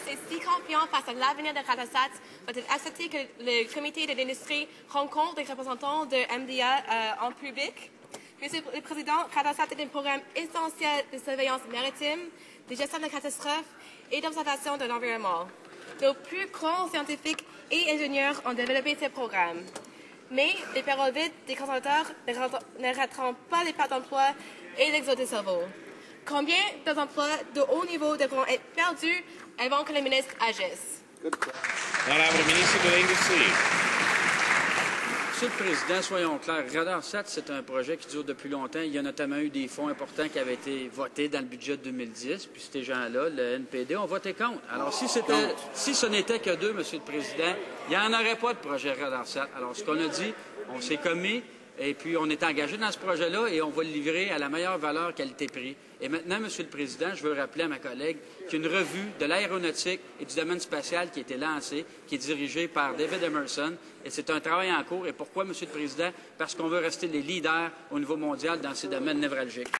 est si confiant face à l'avenir de Radharsat, va-t-il accepter que le comité de l'industrie rencontre des représentants de MDA en public? Monsieur le Président, Radharsat est un programme essentiel de surveillance maritime, de gestion de catastrophes et d'observation de l'environnement. Nos plus grands scientifiques et ingénieurs ont développé ce programme. Mais les paroles vides des consommateurs ne rateront pas les pertes d'emploi et l'exode des cerveaux. Combien d'emplois de haut niveau devront être perdus avant que le ministre agisse? Honorable ministre de l'Industrie. Monsieur le Président, soyons clairs. Radharsat, c'est un projet qui dure depuis longtemps. Il y a notamment eu des fonds importants qui avaient été votés dans le budget de 2010. Puis ces gens-là, le NPD, ont voté contre. Alors, si ce n'était que deux, Monsieur le Président, il n'y en aurait pas de projet Radharsat. Alors, ce qu'on a dit, on s'est commis. Et puis, on est engagé dans ce projet-là et on va le livrer à la meilleure valeur qualité-prix. Et maintenant, Monsieur le Président, je veux rappeler à ma collègue qu'il y a une revue de l'aéronautique et du domaine spatial qui a été lancée, qui est dirigée par David Emerson. Et c'est un travail en cours. Et pourquoi, Monsieur le Président? Parce qu'on veut rester les leaders au niveau mondial dans ces domaines névralgiques.